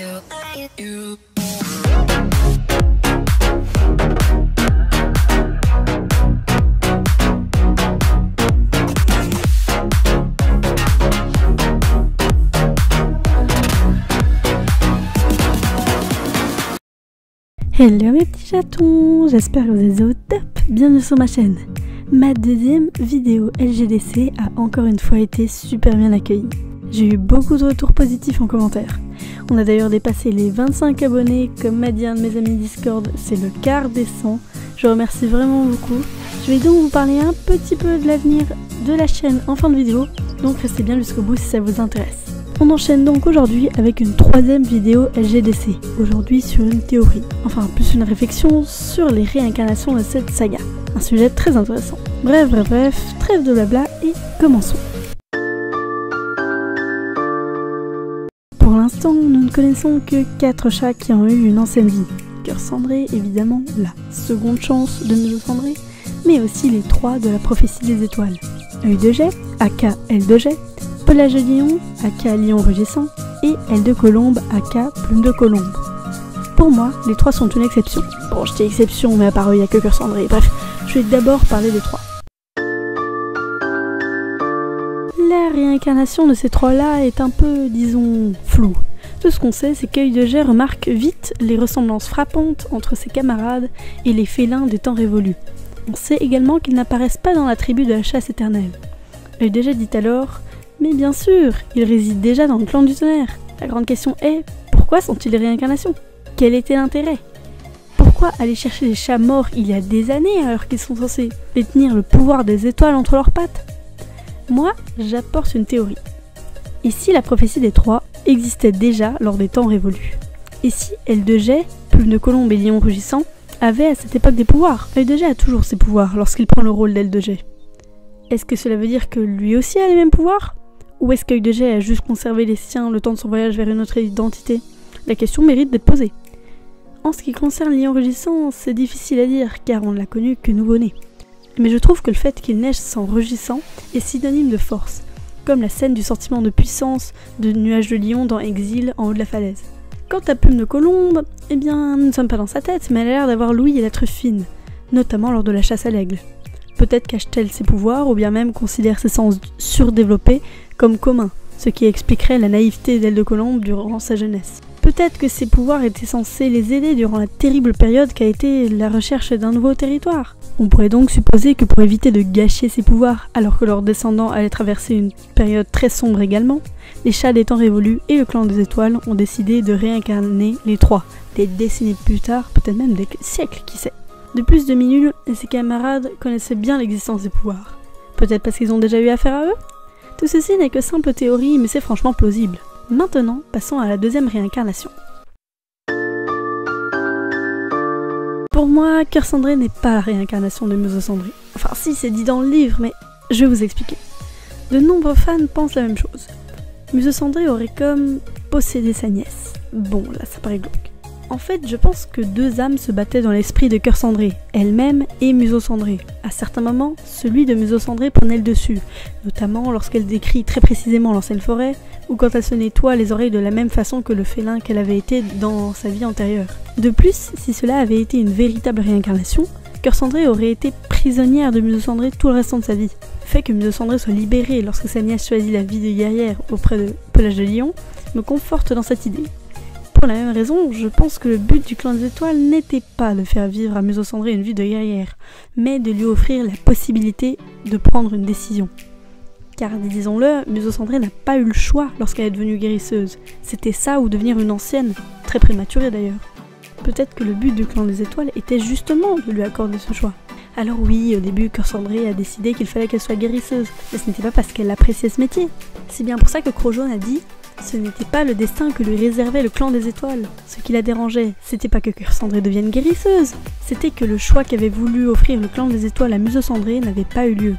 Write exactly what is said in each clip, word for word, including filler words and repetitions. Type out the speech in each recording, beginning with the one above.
Hello mes petits chatons, j'espère que vous êtes au top, bienvenue sur ma chaîne. Ma deuxième vidéo L G D C a encore une fois été super bien accueillie. J'ai eu beaucoup de retours positifs en commentaire. On a d'ailleurs dépassé les vingt-cinq abonnés, comme m'a dit un de mes amis Discord, c'est le quart des cent. Je remercie vraiment beaucoup. Je vais donc vous parler un petit peu de l'avenir de la chaîne en fin de vidéo, donc restez bien jusqu'au bout si ça vous intéresse. On enchaîne donc aujourd'hui avec une troisième vidéo L G D C, aujourd'hui sur une théorie, enfin plus une réflexion sur les réincarnations de cette saga, un sujet très intéressant. Bref, bref, bref, trêve de blabla et commençons. Pour l'instant, nous ne connaissons que quatre chats qui ont eu une ancienne vie. Cœur cendré, évidemment, la seconde chance de Museau cendré, mais aussi les trois de la prophétie des étoiles. Œil de jet, aka Aile de jet, Pelage de lion, aka lion rugissant, et Aile de colombe, aka plume de colombe. Pour moi, les trois sont une exception. Bon, je dis exception, mais à part eux, il n'y a que Cœur cendré. Bref, je vais d'abord parler des trois. La réincarnation de ces trois-là est un peu, disons, floue. Tout ce qu'on sait, c'est qu'Œil de jet remarque vite les ressemblances frappantes entre ses camarades et les félins des temps révolus. On sait également qu'ils n'apparaissent pas dans la tribu de la chasse éternelle. Œil de jet dit alors « Mais bien sûr, ils résident déjà dans le clan du tonnerre. La grande question est, pourquoi sont-ils des réincarnations? Quel était l'intérêt? Pourquoi aller chercher des chats morts il y a des années alors qu'ils sont censés détenir le pouvoir des étoiles entre leurs pattes? Moi, j'apporte une théorie. Et si la prophétie des trois existait déjà lors des temps révolus? Et si Aile de jet, plume de colombe et lion rugissant avaient à cette époque des pouvoirs? Œil de jet a toujours ses pouvoirs lorsqu'il prend le rôle d'Aile de jet. Est-ce que cela veut dire que lui aussi a les mêmes pouvoirs? Ou est-ce qu'Œil de jet a juste conservé les siens le temps de son voyage vers une autre identité? La question mérite d'être posée. En ce qui concerne lion rugissant, c'est difficile à dire car on ne l'a connu que nouveau-né. Mais je trouve que le fait qu'il neige sans rugissant est synonyme de force, comme la scène du sentiment de puissance de Nuage de lion dans Exil en haut de la falaise. Quant à Plume de colombe, eh bien nous ne sommes pas dans sa tête, mais elle a l'air d'avoir l'ouïe et l'être fine, notamment lors de la chasse à l'aigle. Peut-être cache-t-elle ses pouvoirs ou bien même considère ses sens surdéveloppés comme communs, ce qui expliquerait la naïveté d'Aile de colombe durant sa jeunesse. Peut-être que ses pouvoirs étaient censés les aider durant la terrible période qu'a été la recherche d'un nouveau territoire. On pourrait donc supposer que pour éviter de gâcher ses pouvoirs alors que leurs descendants allaient traverser une période très sombre également, les chats des temps révolus et le clan des étoiles ont décidé de réincarner les trois, des décennies plus tard, peut-être même des siècles, qui sait. De plus, Demi-Lune et ses camarades connaissaient bien l'existence des pouvoirs. Peut-être parce qu'ils ont déjà eu affaire à eux? Tout ceci n'est que simple théorie, mais c'est franchement plausible. Maintenant, passons à la deuxième réincarnation. Pour moi, Cœur cendré n'est pas la réincarnation de Museau cendré. Enfin si, c'est dit dans le livre, mais je vais vous expliquer. De nombreux fans pensent la même chose. Museau cendré aurait comme possédé sa nièce. Bon, là ça paraît glauque. En fait, je pense que deux âmes se battaient dans l'esprit de Cœur cendré, elle-même et Museau cendré. À certains moments, celui de Museau cendré prenait le dessus, notamment lorsqu'elle décrit très précisément l'ancienne forêt, ou quand elle se nettoie les oreilles de la même façon que le félin qu'elle avait été dans sa vie antérieure. De plus, si cela avait été une véritable réincarnation, Cœur cendré aurait été prisonnière de Museau cendré tout le restant de sa vie. Le fait que Museau cendré soit libérée lorsque sa nièce choisit la vie de guerrière auprès de Pelage de lion me conforte dans cette idée. Pour la même raison, je pense que le but du clan des étoiles n'était pas de faire vivre à Museau cendré une vie de guerrière, mais de lui offrir la possibilité de prendre une décision. Car disons-le, Museau cendré n'a pas eu le choix lorsqu'elle est devenue guérisseuse. C'était ça ou devenir une ancienne, très prématurée d'ailleurs. Peut-être que le but du clan des étoiles était justement de lui accorder ce choix. Alors oui, au début, Cœur cendré a décidé qu'il fallait qu'elle soit guérisseuse, mais ce n'était pas parce qu'elle appréciait ce métier. C'est bien pour ça que Crojaune a dit « Ce n'était pas le destin que lui réservait le clan des étoiles. Ce qui la dérangeait, c'était pas que Cœur cendré devienne guérisseuse, c'était que le choix qu'avait voulu offrir le clan des étoiles à Museau cendré n'avait pas eu lieu. »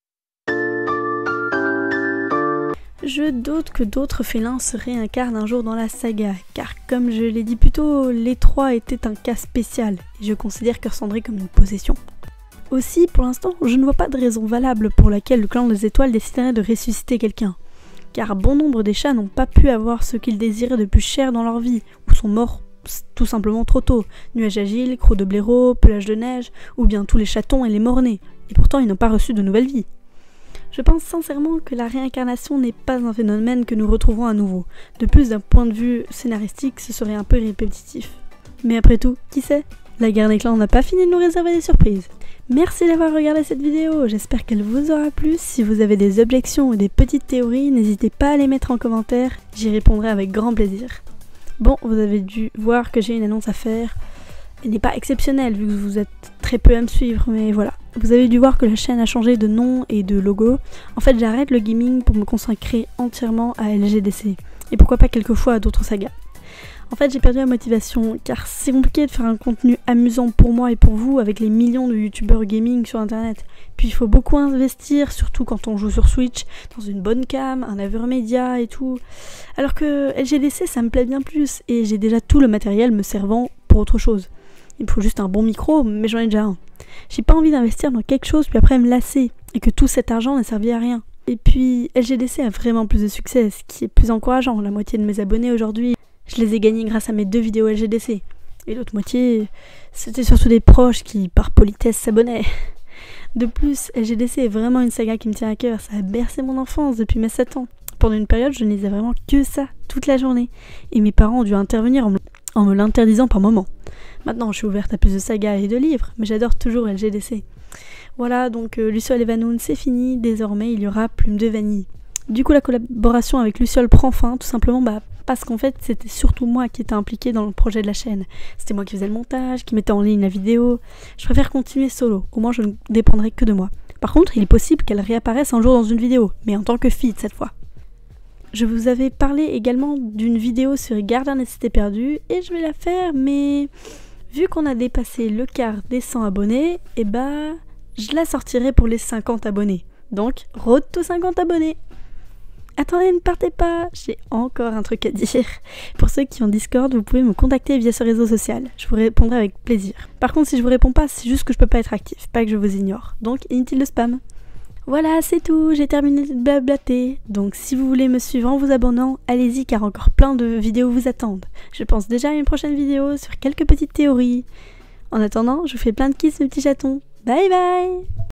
Je doute que d'autres félins se réincarnent un jour dans la saga, car comme je l'ai dit plus tôt, les trois étaient un cas spécial, et je considère Cœur cendré comme une possession. Aussi, pour l'instant, je ne vois pas de raison valable pour laquelle le clan des étoiles déciderait de ressusciter quelqu'un. car bon nombre des chats n'ont pas pu avoir ce qu'ils désiraient de plus cher dans leur vie, ou sont morts tout simplement trop tôt. Nuages agiles, crocs de blaireau, pelage de neige, ou bien tous les chatons et les morts-nés, et pourtant ils n'ont pas reçu de nouvelle vie. Je pense sincèrement que la réincarnation n'est pas un phénomène que nous retrouverons à nouveau. De plus, d'un point de vue scénaristique, ce serait un peu répétitif. Mais après tout, qui sait? La guerre des clans n'a pas fini de nous réserver des surprises. Merci d'avoir regardé cette vidéo, j'espère qu'elle vous aura plu. Si vous avez des objections ou des petites théories, n'hésitez pas à les mettre en commentaire, j'y répondrai avec grand plaisir. Bon, vous avez dû voir que j'ai une annonce à faire. Elle n'est pas exceptionnelle vu que vous êtes très peu à me suivre, mais voilà. Vous avez dû voir que la chaîne a changé de nom et de logo. En fait, j'arrête le gaming pour me consacrer entièrement à L G D C. Et pourquoi pas quelquefois à d'autres sagas. En fait, j'ai perdu la motivation, car c'est compliqué de faire un contenu amusant pour moi et pour vous avec les millions de youtubeurs gaming sur internet. Puis il faut beaucoup investir, surtout quand on joue sur Switch, dans une bonne cam, un AverMedia et tout. Alors que L G D C, ça me plaît bien plus, et j'ai déjà tout le matériel me servant pour autre chose. Il me faut juste un bon micro, mais j'en ai déjà un. J'ai pas envie d'investir dans quelque chose puis après me lasser, et que tout cet argent n'a servi à rien. Et puis, L G D C a vraiment plus de succès, ce qui est plus encourageant. La moitié de mes abonnés aujourd'hui, je les ai gagnés grâce à mes deux vidéos L G D C. Et l'autre moitié, c'était surtout des proches qui, par politesse, s'abonnaient. De plus, L G D C est vraiment une saga qui me tient à cœur. Ça a bercé mon enfance depuis mes sept ans. Pendant une période, je ne lisais vraiment que ça, toute la journée. Et mes parents ont dû intervenir en me, en me l'interdisant par moments. Maintenant, je suis ouverte à plus de sagas et de livres, mais j'adore toujours L G D C. Voilà, donc euh, Luciole et Vanoun, c'est fini. Désormais, il y aura Plume de Vanille. Du coup, la collaboration avec Luciole prend fin, tout simplement bah, parce qu'en fait, c'était surtout moi qui étais impliquée dans le projet de la chaîne. C'était moi qui faisais le montage, qui mettais en ligne la vidéo. Je préfère continuer solo, au moins je ne dépendrai que de moi. Par contre, il est possible qu'elle réapparaisse un jour dans une vidéo, mais en tant que feed cette fois. Je vous avais parlé également d'une vidéo sur les gardiens des cités perdues, et je vais la faire, mais vu qu'on a dépassé le quart des cent abonnés, et bah, je la sortirai pour les cinquante abonnés. Donc, road to cinquante abonnés. Attendez, ne partez pas, j'ai encore un truc à dire. Pour ceux qui ont Discord, vous pouvez me contacter via ce réseau social. Je vous répondrai avec plaisir. Par contre, si je vous réponds pas, c'est juste que je peux pas être actif, pas que je vous ignore. Donc, inutile de spam. Voilà, c'est tout, j'ai terminé de blablater. Donc, si vous voulez me suivre en vous abonnant, allez-y car encore plein de vidéos vous attendent. Je pense déjà à une prochaine vidéo sur quelques petites théories. En attendant, je vous fais plein de kisses mes petits chatons. Bye bye!